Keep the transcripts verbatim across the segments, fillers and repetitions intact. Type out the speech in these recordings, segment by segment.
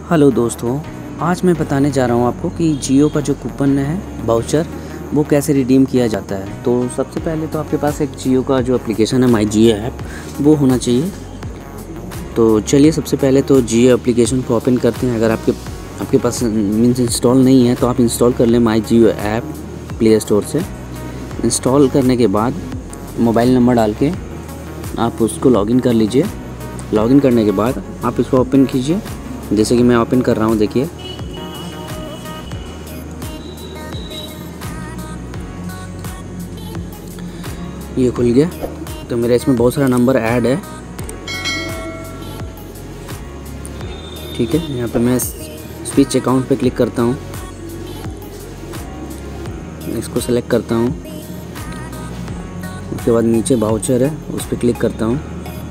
Hello दोस्तों, आज मैं बताने जा रहा हूँ आपको कि जियो का जो कूपन है वाउचर वो कैसे रिडीम किया जाता है। तो सबसे पहले तो आपके पास एक जियो का जो एप्लीकेशन है माई जियो ऐप वो होना चाहिए। तो चलिए सबसे पहले तो जियो एप्लीकेशन को ओपन करते हैं। अगर आपके आपके पास मीन्स इंस्टॉल नहीं है तो आप इंस्टॉल कर लें my Jio app play store से। इंस्टॉल करने के बाद मोबाइल नंबर डाल के आप उसको लॉगिन कर लीजिए। लॉगिन करने के बाद आप इसको ओपन कीजिए, जैसे कि मैं ओपन कर रहा हूँ। देखिए ये खुल गया। तो मेरा इसमें बहुत सारा नंबर ऐड है, ठीक है। यहाँ पे मैं स्विच अकाउंट पे क्लिक करता हूँ, इसको सेलेक्ट करता हूँ। उसके बाद नीचे वाउचर है उस पर क्लिक करता हूँ।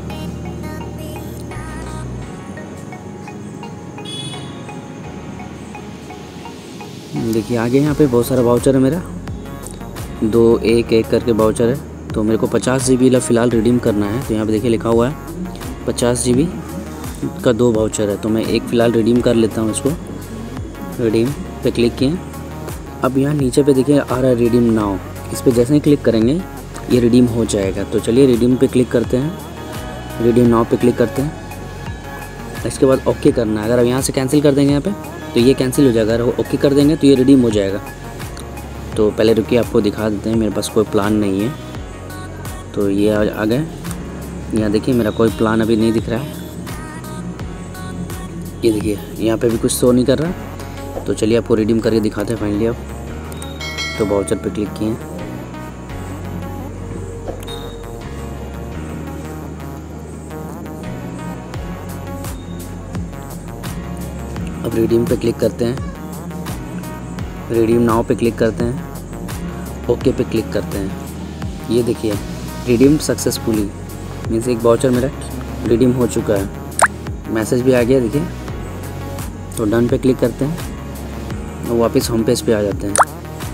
देखिए आगे यहाँ पे बहुत सारा वाउचर है, मेरा दो एक एक करके वाउचर है। तो मेरे को पचास जी बी फ़िलहाल रिडीम करना है। तो यहाँ पे देखिए लिखा हुआ है पचास जी बी का दो वाउचर है। तो मैं एक फ़िलहाल रिडीम कर लेता हूँ। इसको रिडीम पे क्लिक किए। अब यहाँ नीचे पे देखिए आ रहा है रिडीम नाउ। इस पर जैसे ही क्लिक करेंगे ये रिडीम हो जाएगा। तो चलिए रिडीम पे क्लिक करते हैं, रिडीम नाउ पे क्लिक करते हैं। इसके बाद ओके करना है। अगर आप यहाँ से कैंसिल कर देंगे यहाँ पे तो ये कैंसिल हो जाएगा। अगर ओके कर देंगे तो ये रिडीम हो जाएगा। तो पहले रुकिए आपको दिखा देते हैं, मेरे पास कोई प्लान नहीं है। तो ये आ गए। यहाँ देखिए मेरा कोई प्लान अभी नहीं दिख रहा है। ये देखिए यहाँ पे भी कुछ शो नहीं कर रहा। तो चलिए आपको रिडीम करके दिखाते हैं फाइनली। आप तो वाउचर पे क्लिक किए, अब रिडीम पे क्लिक करते हैं, रिडीम नाउ पे क्लिक करते हैं, ओके पे क्लिक करते हैं। ये देखिए रिडीम सक्सेसफुली मीन्स एक वाउचर मेरा रिडीम हो चुका है। मैसेज भी आ गया देखिए। तो डन पे क्लिक करते हैं और वापस होम पेज पे आ जाते हैं।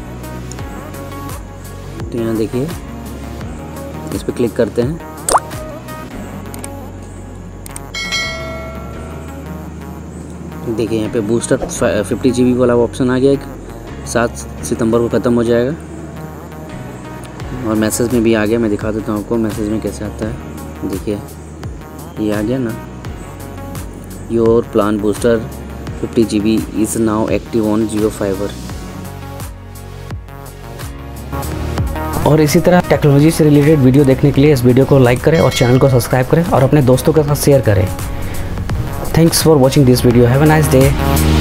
तो यहाँ देखिए इस पर क्लिक करते हैं। देखिए यहाँ पे बूस्टर फिफ्टी जी बी वाला ऑप्शन आ गया। एक सात सितंबर को ख़त्म हो जाएगा। और मैसेज में भी आ गया, मैं दिखा देता हूँ आपको मैसेज में कैसे आता है। देखिए ये आ गया ना, your plan booster fifty G B is now active on Jio fibre. और इसी तरह टेक्नोलॉजी से रिलेटेड वीडियो देखने के लिए इस वीडियो को लाइक करें और चैनल को सब्सक्राइब करें और अपने दोस्तों के साथ शेयर करें। Thanks for watching this video. Have a nice day.